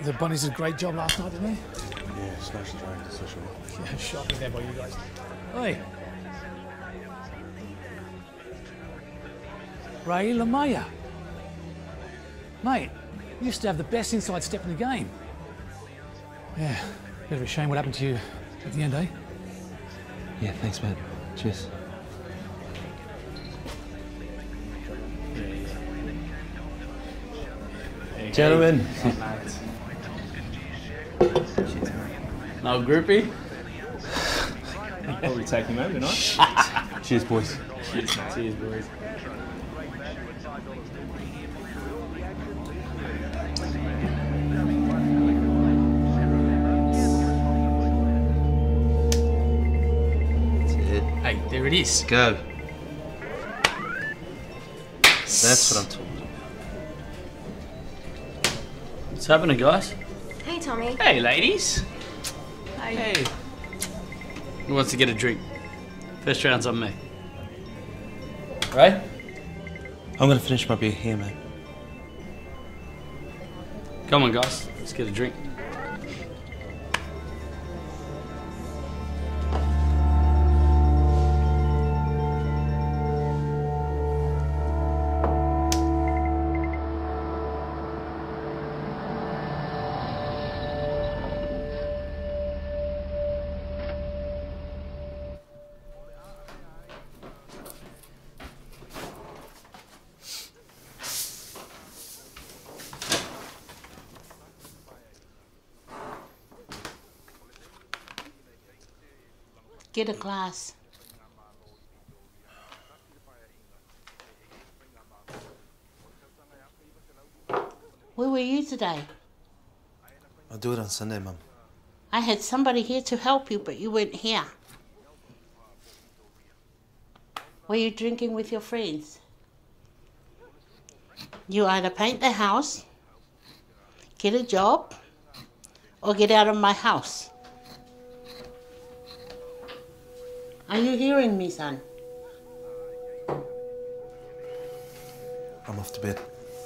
The Bunnies did a great job last night, didn't they? Yeah, smashed the drag decision. Yeah, shocking there by you guys. Oi. Ray Lamaya. Mate, you used to have the best inside step in the game. Yeah, bit of a shame what happened to you at the end, eh? Yeah, thanks, mate. Cheers. Gentlemen. No groupie? Probably take him home tonight. Cheers, boys. Cheers, mate. Cheers, boys. Hey, there it is. Go. That's what I'm talking about. What's happening, guys? Hey, Tommy. Hey, ladies. Hi. Hey. Who wants to get a drink? First round's on me. Right? I'm gonna finish my beer here, mate. Come on, guys. Let's get a drink. Get a glass. Where were you today? I'll do it on Sunday, Mum. I had somebody here to help you, but you weren't here. Were you drinking with your friends? You either paint the house, get a job, or get out of my house. Are you hearing me, son? I'm off to bed.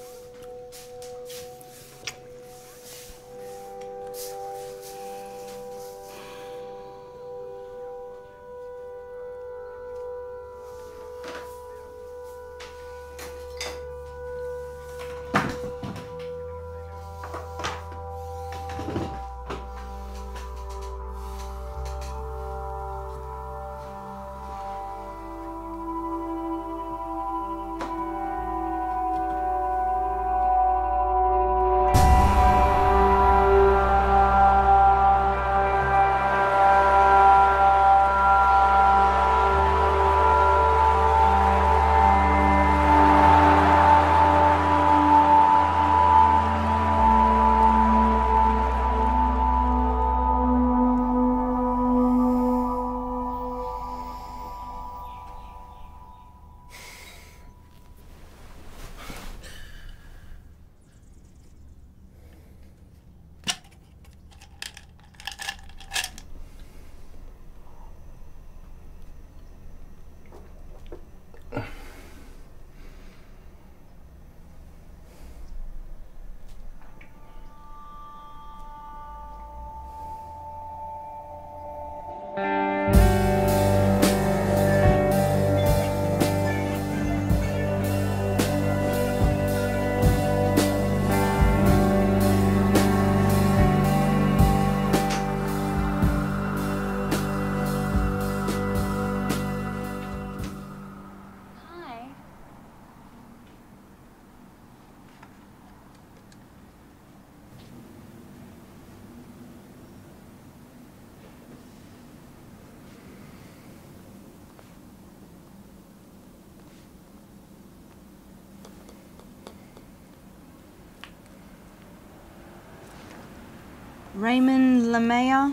Raymond Lamaya?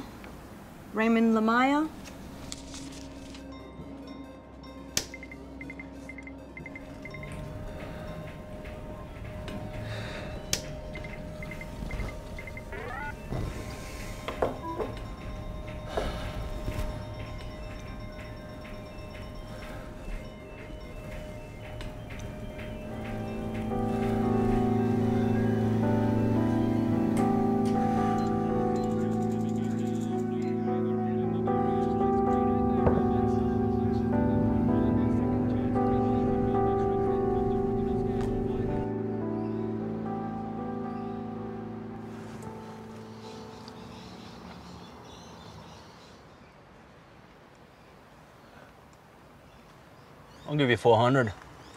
Raymond Lamaya? I'll give you 400.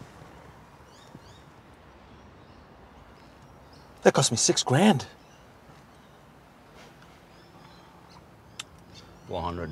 That cost me $6,000. 400.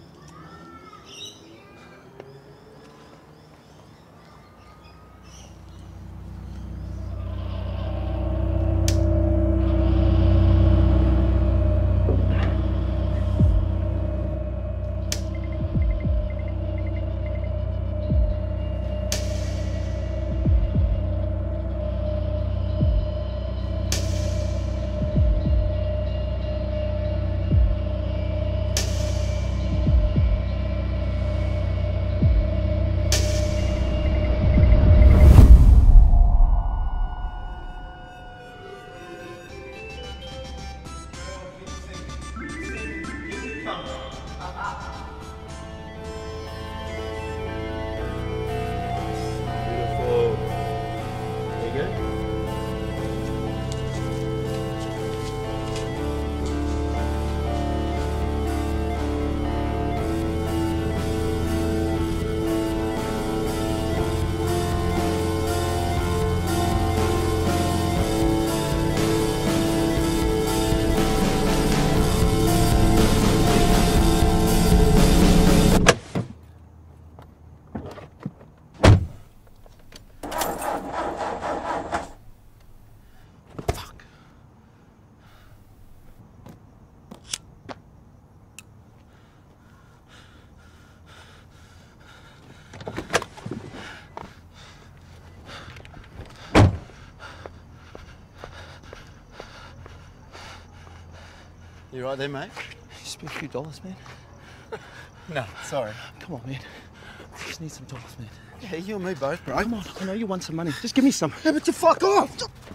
You right there, mate? Just be a few dollars, man. No, sorry. Come on, man. I just need some dollars, man. Yeah, you and me both, bro. Come on, I know you want some money. Just give me some. Yeah, but you fuck off!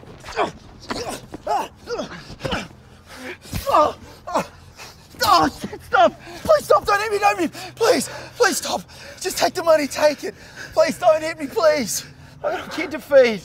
Oh, shit, stop! Please stop, don't hit me, don't hit me! Please, please stop! Just take the money, take it! Please don't hit me, please! I got a kid to feed!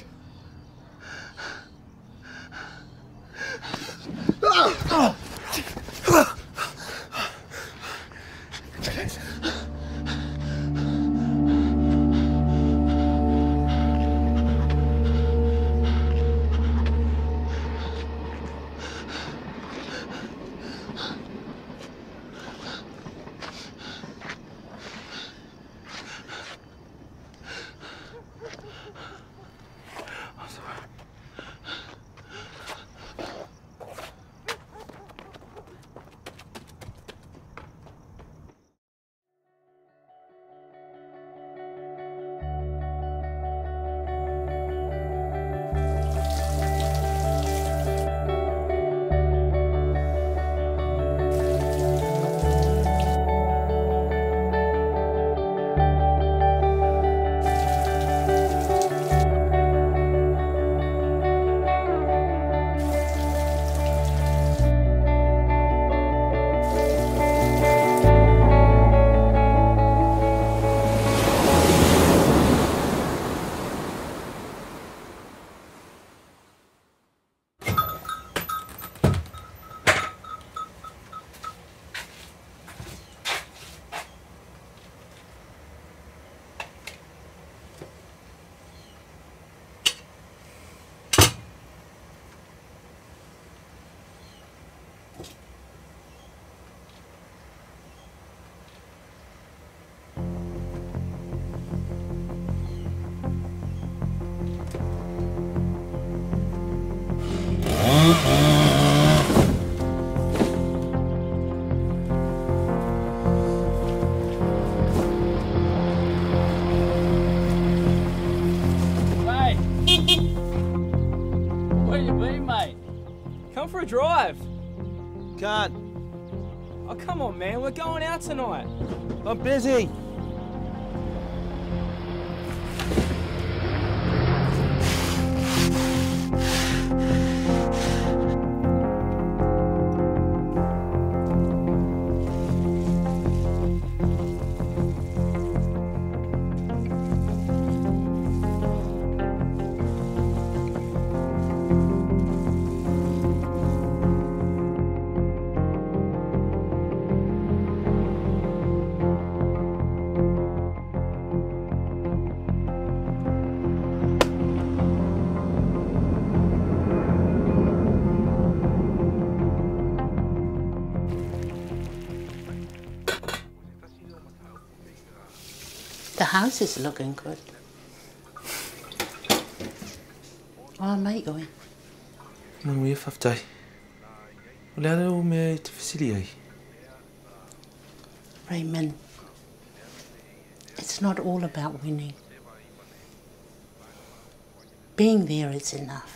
Come for a drive. Can't. Oh, come on, man. We're going out tonight. I'm busy. house is looking good. Waar my going? Nang weer 50. Hoe laat hoe mee te facilitate? Raymond, it's not all about winning. Being there is enough.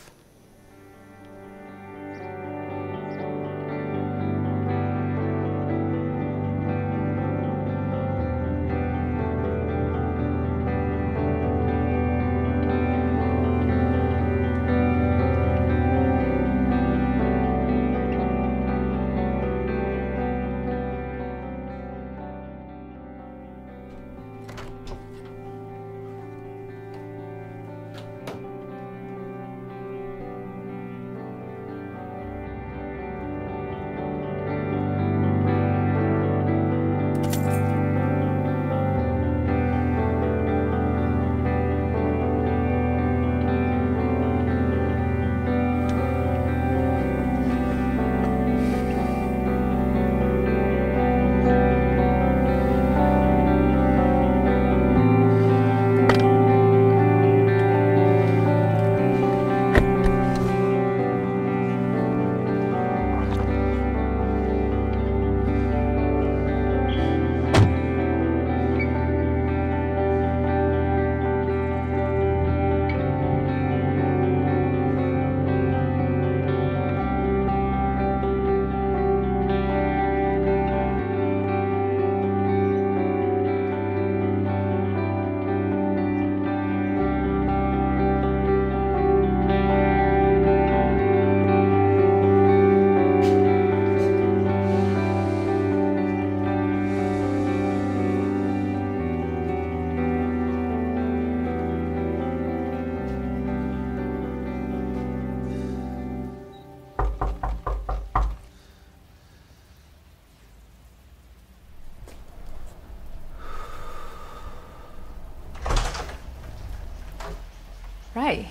Ray.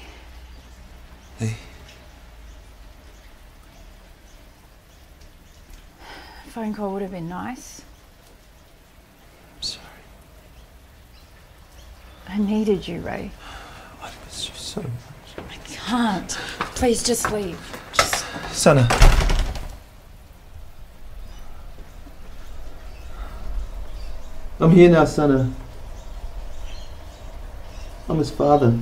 Hey. A phone call would have been nice. I'm sorry. I needed you, Ray. I miss you so much. I can't. Please just leave. Just... Sana. I'm here now, Sana. I'm his father.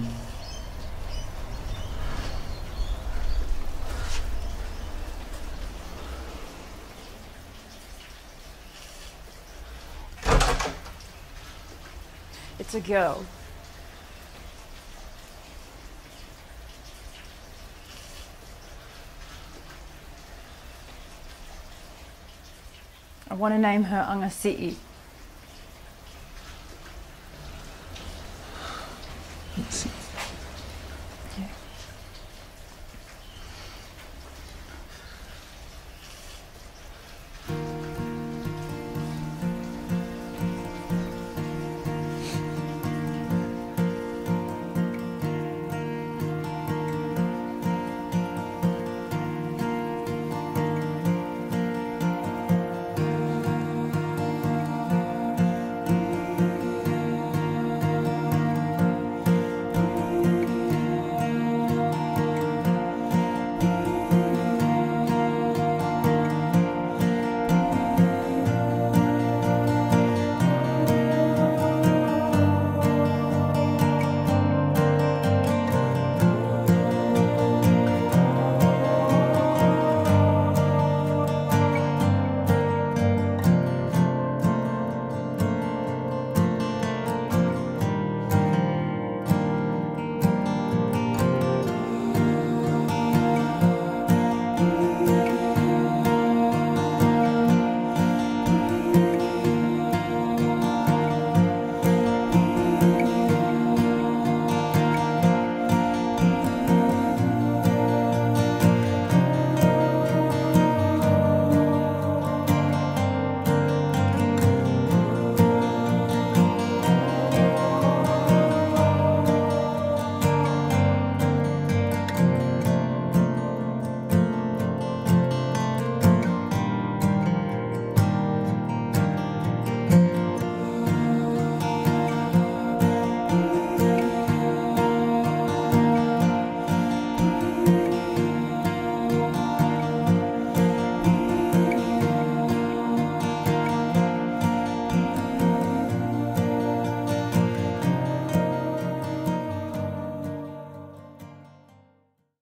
It's a girl. I want to name her Angasi'i.